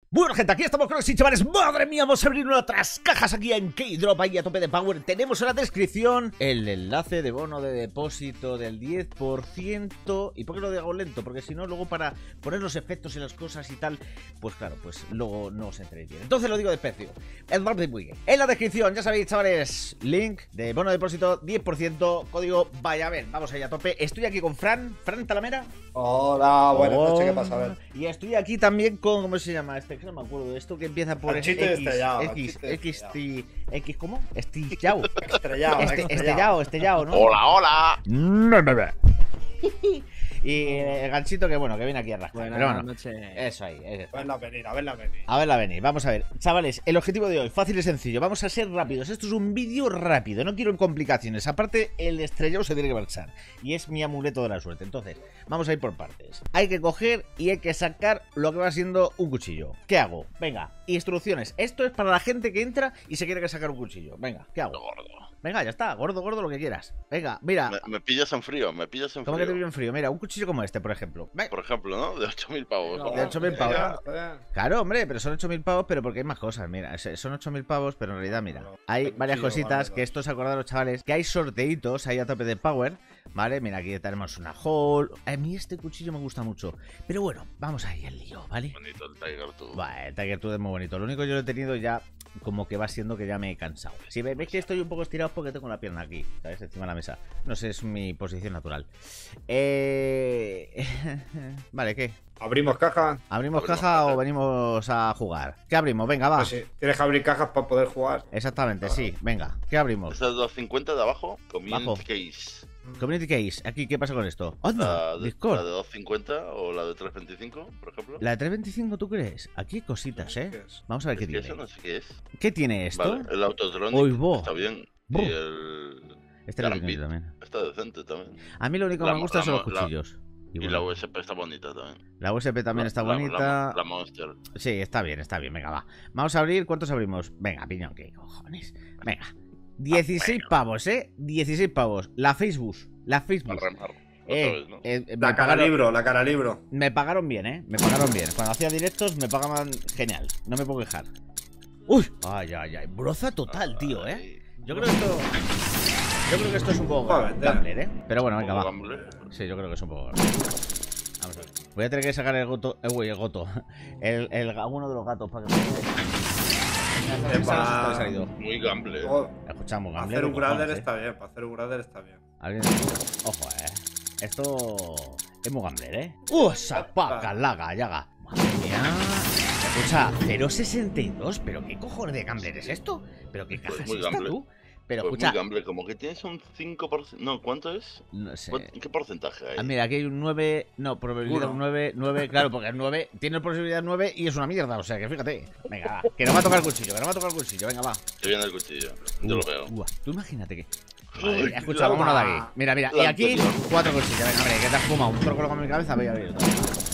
Bueno, gente, aquí estamos con los chavales. Madre mía, vamos a abrir otras cajas aquí en K-Drop, ahí a tope de power. Tenemos en la descripción el enlace de bono de depósito del 10%. ¿Y por qué lo digo lento? Porque si no, luego para poner los efectos y las cosas y tal, pues claro, pues luego no os enteréis bien. Entonces lo digo despacio. En la descripción, ya sabéis, chavales, link de bono de depósito 10%, código vaya a ver. Vamos allá a tope. Estoy aquí con Fran Talamera. Hola, buenas noches, ¿qué pasa? A ver. Y estoy aquí también con, ¿cómo se llama este? Que no me acuerdo de esto, que empieza por X, ¿cómo? Estrellado. Estrellado. Estrellado, ¿no? Hola. Y el ganchito que bueno, que viene aquí a rascar. Pero bueno, noches. eso ahí. A verla venir. A verla venir, vamos a ver. Chavales, el objetivo de hoy, fácil y sencillo. Vamos a ser rápidos. Esto es un vídeo rápido, no quiero complicaciones. Aparte, el estrellado se tiene que marchar. Y es mi amuleto de la suerte. Entonces, vamos a ir por partes. Hay que coger y hay que sacar lo que va siendo un cuchillo. ¿Qué hago? Venga, instrucciones. Esto es para la gente que entra y se quiere sacar un cuchillo. Venga, ¿qué hago? Gordo. Venga, ya está, gordo, lo que quieras. Venga, mira. Me pillas en frío, ¿Cómo que te pillo en frío? Mira, un cuchillo como este, por ejemplo. Por ejemplo, ¿no? De 8.000 pavos. De 8.000 pavos. Ya. Claro, hombre, pero son 8.000 pavos, pero porque hay más cosas, mira. Son 8.000 pavos, pero en realidad, mira. Hay varias cositas que estos acordaros, chavales, que hay sorteitos ahí a tope de power, ¿vale? Mira, aquí tenemos una haul. A mí este cuchillo me gusta mucho. Pero bueno, vamos ahí al lío, ¿vale? Bonito el Tiger Tooth. Vale, el Tiger Tooth es muy bonito. Lo único que yo lo he tenido ya, como que va siendo que ya me he cansado. Si veis que estoy un poco estirado es porque tengo la pierna aquí, ¿sabes? Encima de la mesa. No sé, es mi posición natural. Vale, ¿qué? ¿Abrimos caja? ¿Abrimos caja o venimos a jugar? ¿Qué abrimos? Venga, va. Pues sí, tienes que abrir cajas para poder jugar. Exactamente, sí. Venga, ¿qué abrimos? Esta es 250 de abajo, Community Bajo. Case. Community Case. Aquí, ¿qué pasa con esto? La ¡Anda! de, Discord. la de 250 o la de 325, por ejemplo. La de 325, ¿tú crees? Aquí hay cositas, ¿Qué ¿eh? es? Vamos a ver Es qué que tiene. eso no sé qué es. ¿Qué tiene esto? Vale, el Autotronic Uy, bo. está bien. Bo. Y el Este lo Gambit tengo también. está decente también. A mí lo único que La me gusta son los la- cuchillos. Y bueno, la USP está bonita también. la USB también está bonita. La Monster. Sí, está bien, venga, va. Vamos a abrir, ¿cuántos abrimos? Venga, piñón, ¿qué cojones? Venga. 16 pavos, ¿eh? 16 pavos. La Facebook. Al remar. Otra vez, ¿no? La cara libro. Me pagaron bien, ¿eh? Me pagaron bien. Cuando hacía directos me pagaban genial. No me puedo quejar. ¡Uy! ¡Ay! Broza total, tío, ¿eh? Ay, Yo creo que esto es un poco Joder, gambler, ¿eh? Pero bueno, venga, un va. poco gamble. Sí, yo creo que es un poco gambler. Vamos a ver. Voy a tener que sacar el goto. El goto. Uno de los gatos para que me. Epa. Ha salido. Muy gamble. Oh, Escuchamos, para gambler. hacer un de cojones, grader ¿eh? está bien, para hacer un grader está bien. Alguien- Ojo, esto es muy gambler, ¿eh? ¡Sapaca, laga, yaga! Madre mía. Escucha, 0.62. ¿Pero qué cojones de gambler es esto? ¿Pero qué caja es muy esta, gambler. tú? Pero Pues escucha, muy gamble, como que tienes un 5%. No, ¿cuánto es? no sé. ¿Qué porcentaje hay? Ah, mira, aquí hay un 9. No, probabilidad Uno. 9, claro, porque el 9 tiene probabilidad 9 y es una mierda, o sea que fíjate. Venga, va, que no me ha tocado el cuchillo, venga, va. Te viene el cuchillo. Yo lo veo. Tú imagínate que. Ay, Escucha, vámonos de aquí. Mira, y La aquí anterior. 4 cuchillos. Venga, hombre, que te has fumado un trócolo con mi cabeza, voy a abrir otra.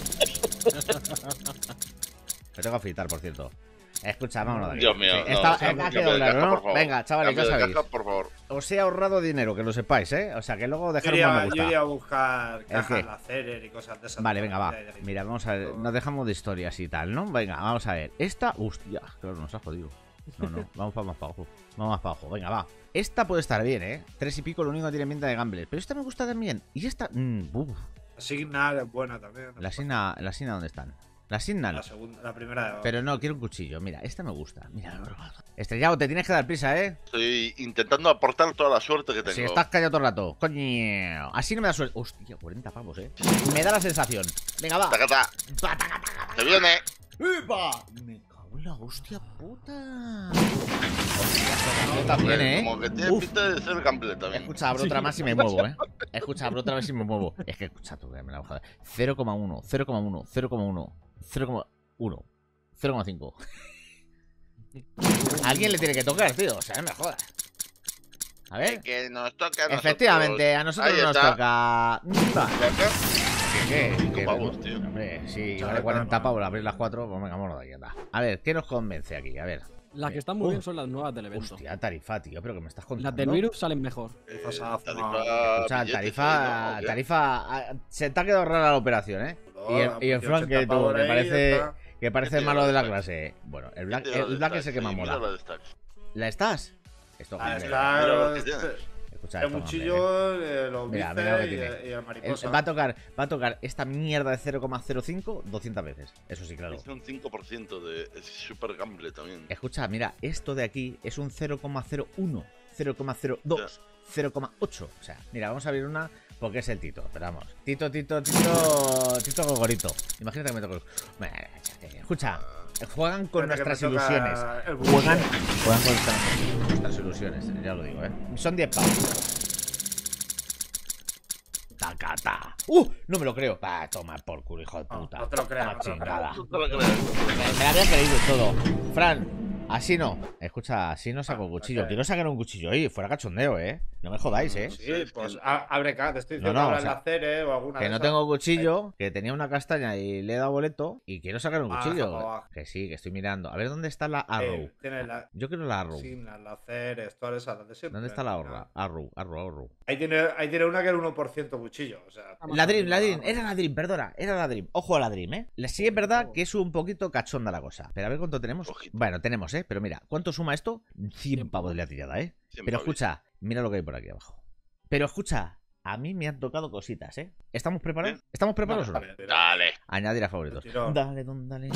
Me tengo que afeitar, por cierto. Escucha, vámonos de aquí. Dios mío. Sí, no, está, o sea, ha cambia quedado de claro, caja, ¿no? por favor. Venga, chavales, ya Cambia de sabéis. caja, por favor. Os he ahorrado dinero, que lo sepáis, ¿eh? O sea, que luego Yo dejaros un me iría, gusta. yo iría a buscar qué? cajas láser y cosas de esas. Vale, venga, va. Mira, vamos a ver. Nos dejamos de historias y tal, ¿no? Venga, vamos a ver. Esta. Hostia, claro, nos ha jodido. No, vamos para más para abajo. Vamos más para abajo, venga, va. Esta puede estar bien, ¿eh? 3 y pico, lo único que tiene pinta de gambler. Pero esta me gusta también. Y esta. La Signal es buena también. La Sina, ¿dónde están? La Signal. La segunda, la primera de abajo. Pero no, quiero un cuchillo. Mira, esta me gusta. Mira, Estrellado, te tienes que dar prisa, ¿eh? Estoy intentando aportar toda la suerte que tengo. Si estás callado todo el rato. Coño. Así no me da suerte. Hostia, 40 pavos, ¿eh? Me da la sensación. Venga, va. Tacata. ¡Te viene! ¡Epa! Me cago en la hostia puta. Hostia, esto también, ¿eh? Como que tiene Uf. pinta de ser gamble también. Escucha, abro otra más y me muevo, ¿eh? Escucha, abro otra vez y me muevo. Es que, escucha, tú, que me la bajada. 0,1, 0,1, 0,1, 0,1, 0,5. A alguien le tiene que tocar, tío. O sea, no me jodas. A ver. Que nos toca a nosotros. Efectivamente, a nosotros Ahí nos está. toca. Va. ¿Qué? 5 pavos, tío. Hombre, sí, vale 40 pavos abrir las 4. Pues venga, vámonos de aquí, anda. A ver, ¿qué nos convence aquí? A ver. Las que están muy bien son las nuevas del evento. Hostia, tarifa, tío, pero que me estás contando. Las del virus salen mejor. Escucha, Billetes, tarifa, ¿no? ¿Qué? tarifa. Se te ha quedado rara la operación, ¿eh? Y el Frank, que tú, me parece. Que parece el malo de la clase. Bueno, el Black es el que más Mira mola. la de stacks. ¿La estás? Esto, Ah, hombre, está, mira lo que tienes. escucha el esto, cuchillo, los Mira, bíceps mira lo que y tiene. la mariposa. Va a tocar esta mierda de 0,05 200 veces. Eso sí, claro. Es un 5% de es super gamble también. Escucha, mira, esto de aquí es un 0,01, 0,02, 0,8. O sea, mira, vamos a abrir una porque es el Tito. Pero vamos, Tito Gogorito. Imagínate que me toco. Escucha, juegan con Espérate que nuestras me toca ilusiones. el Juegan buzo. con nuestras ilusiones, ya lo digo, Son 10 pavos. Tacata. No me lo creo. Toma por culo, hijo de puta. No te lo creas, Ah, no te lo chingada. No te lo crees. Me la había creído todo. Fran, así no. Escucha, así no saco cuchillo. ok. Quiero sacar un cuchillo ahí, fuera cachondeo, No me jodáis, Sí, pues abre te estoy diciendo No, abre o sea, la Cere o alguna Que de no esas. tengo cuchillo, que tenía una castaña y le he dado boleto y quiero sacar un Baja, cuchillo. baja. Que sí, que estoy mirando. A ver dónde está la Arrow. Tienes la Yo quiero la Arrow. Signas, la Ceres, todas esas, las de siempre. ¿Dónde está la Arrow? Arrow. Ahí tiene una que era 1% cuchillo. O sea, La Dream, era la Dream, perdona, era la Dream. Ojo a la Dream, Sí es verdad que es un poquito cachonda la cosa. Pero a ver cuánto tenemos. Ojito. Bueno, tenemos, pero mira, ¿cuánto suma esto? 100 pavos de la tirada, Pero escucha, mira lo que hay por aquí abajo. Pero escucha, a mí me han tocado cositas, ¿Estamos preparados? Bien. ¿Estamos preparados o no? Dale. Añadir a favoritos. El tirón. Dale, dale.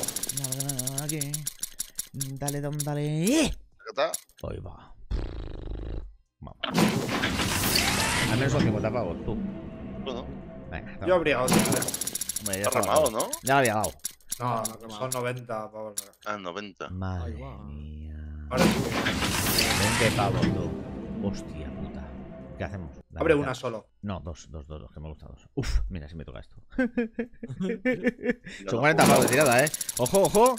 Dale. ¿Está? Ahí va. Vamos. Al menos son 50 pavos, tú. Bueno, Venga, Yo habría otra, Hombre, ya está estaba ramado, dado. ¿no? Ya lo había dado. No, son 90 pavos. Ah, 90. Madre Ahí va. mía. Ahora sí. 20 pavos, tú. Hostia puta. ¿Qué hacemos? Dame, Abre dame. una solo. No, dos, que me gusta dos. Uf, mira si me toca esto. Son No, 40 pavos de tirada, Ojo.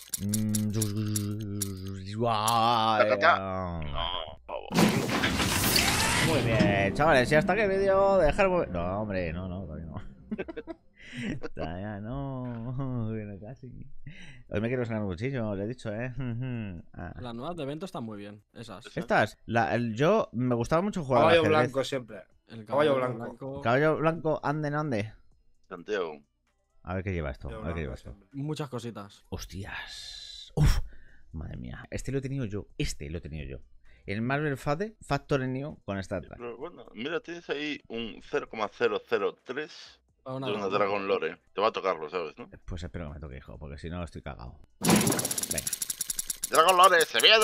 No, pavo. Muy bien, chavales, y hasta que vídeo dejar. No, hombre, no, todavía no. Todavía no. Bueno, casi. Hoy me quiero sacar un cuchillo, le he dicho, Ah. Las nuevas de evento están muy bien, esas. Estas, yo me gustaba mucho jugar al Caballo ajedrez. blanco siempre. El Caballo blanco. Caballo blanco, ande. Santiago. A ver qué lleva esto. Caballo A ver qué lleva blanco esto. siempre. Muchas cositas. Hostias. Uf. Madre mía. Este lo he tenido yo. El Marvel Factor New con esta atrás. Pero bueno, mira, tienes ahí un 0,003 Para una de una dragón. Dragon Lore. Te va a tocarlo, ¿sabes, no? Pues espero que me toque, hijo, porque si no estoy cagado. Venga. Dragon Lore, se viene.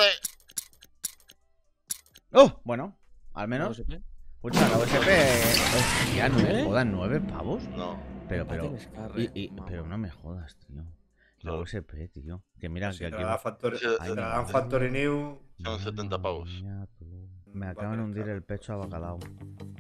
¡Oh! Bueno, al menos. ¿No? Escucha, la USP. Hostia, no me ¿Eh? jodas, 9 pavos. No. Pero. tienes carre, Pero mamá. no me jodas, tío. La Claro. USP, tío. Que mira Si que te aquí. la dan Factory, Sí, te la dan Factory New. Son 70 pavos. Me acaban de hundir el pecho a bacalao.